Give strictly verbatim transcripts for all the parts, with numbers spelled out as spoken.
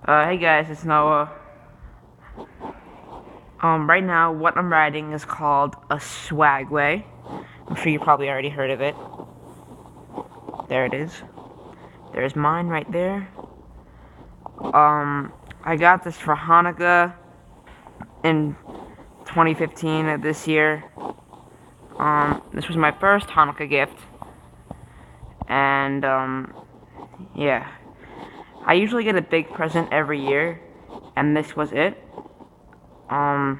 Uh, hey guys, it's Noah. Um, right now, what I'm riding is called a Swagway. I'm sure you probably already heard of it. There it is. There's mine right there. Um, I got this for Hanukkah in twenty fifteen of this year. Um, this was my first Hanukkah gift. And, um, yeah. I usually get a big present every year, and this was it. Um,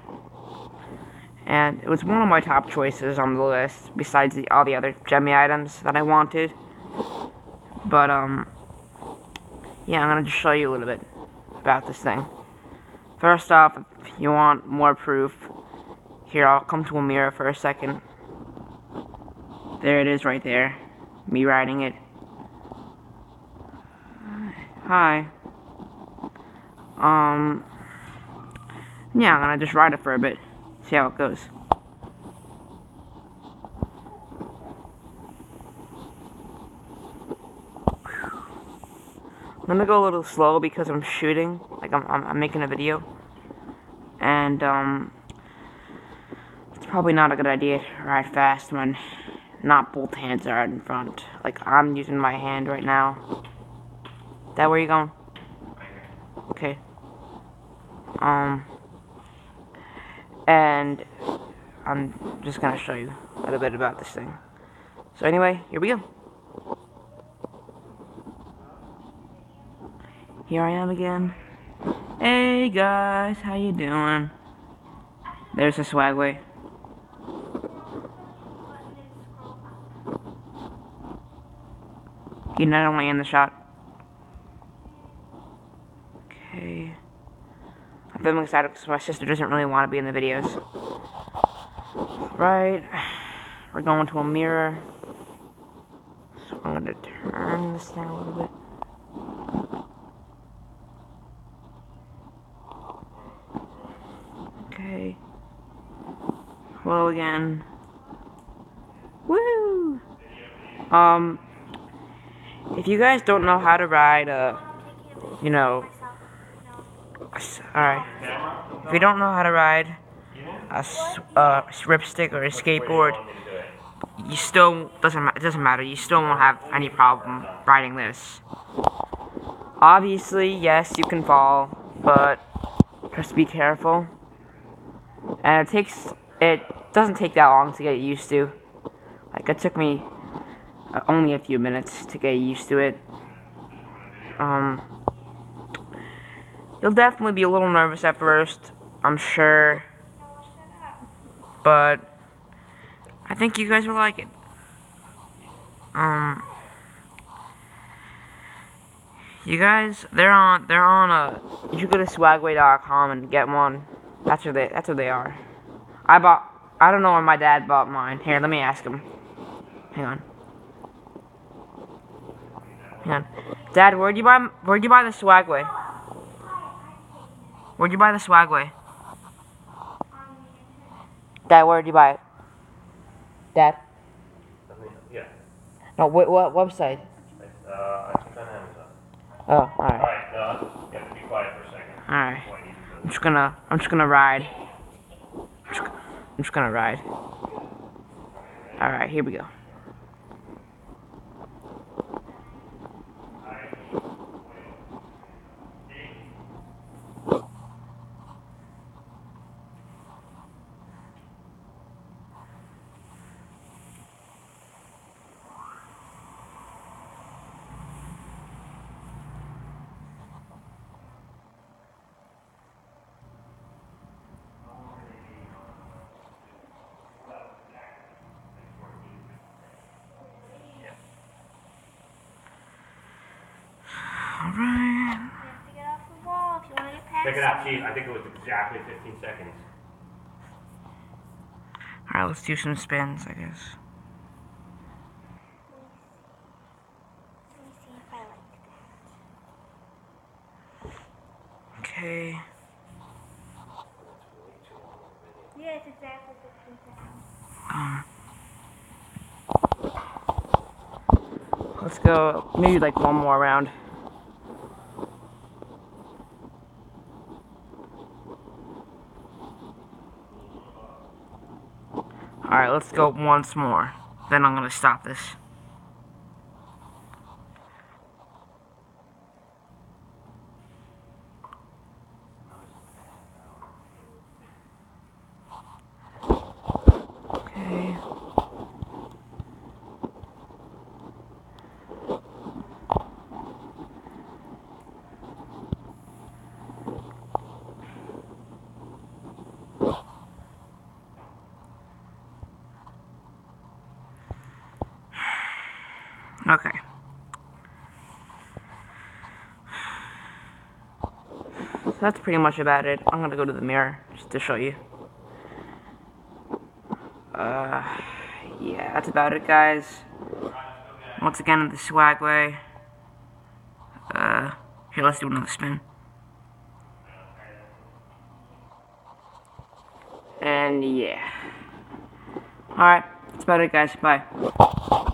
and it was one of my top choices on the list, besides the, all the other Gemmy items that I wanted. But, um, yeah, I'm gonna just show you a little bit about this thing. First off, if you want more proof, here, I'll come to a mirror for a second. There it is right there, me riding it. Hi. Um, yeah, I'm gonna just ride it for a bit, see how it goes. I'm gonna go a little slow because I'm shooting, like I'm, I'm, I'm making a video. And, um, it's probably not a good idea to ride fast when not both hands are out in front. Like, I'm using my hand right now. That where you going? Okay. Um, and I'm just gonna show you a little bit about this thing. So anyway, here we go. Here I am again. Hey guys, how you doing? There's the Swagway. You're not only in the shot. Okay. I'm feeling excited because my sister doesn't really want to be in the videos. Right. We're going to a mirror. So I'm gonna turn this thing a little bit. Okay. Hello again. Woo! Um, if you guys don't know how to ride a, you know, alright. If you don't know how to ride a uh, ripstick or a skateboard, you still doesn't it doesn't matter. You still won't have any problem riding this. Obviously, yes, you can fall, but just be careful. And it takes it doesn't take that long to get used to. Like it took me uh, only a few minutes to get used to it. Um, you'll definitely be a little nervous at first, I'm sure, but I think you guys will like it. Um, you guys, they're on, they're on a. You should go to swagway dot com and get one. That's where they, that's where they are. I bought. I don't know where my dad bought mine. Here, let me ask him. Hang on. Hang on. Dad, where'd you buy? Where'd you buy the Swagway? Where'd you buy the Swagway? Dad, where'd you buy it? Dad? Yeah. No, what, what website? Uh, I think on Amazon. Oh, alright. Alright, uh, you have to be quiet for a second. Alright. I'm just gonna, I'm just gonna ride. I'm just, I'm just gonna ride. Alright, here we go. Alright. Check it out, Chief. I think it was exactly fifteen seconds. Alright, let's do some spins, I guess. Okay. Yeah, it's exactly fifteen seconds. Um. Let's go maybe like one more round. Alright, let's go once more. Then I'm gonna stop this. Okay. Okay. So that's pretty much about it. I'm gonna go to the mirror just to show you. Uh, yeah, that's about it, guys. Once again, in the Swagway. Uh, here, let's do another spin. And yeah. Alright, that's about it, guys. Bye.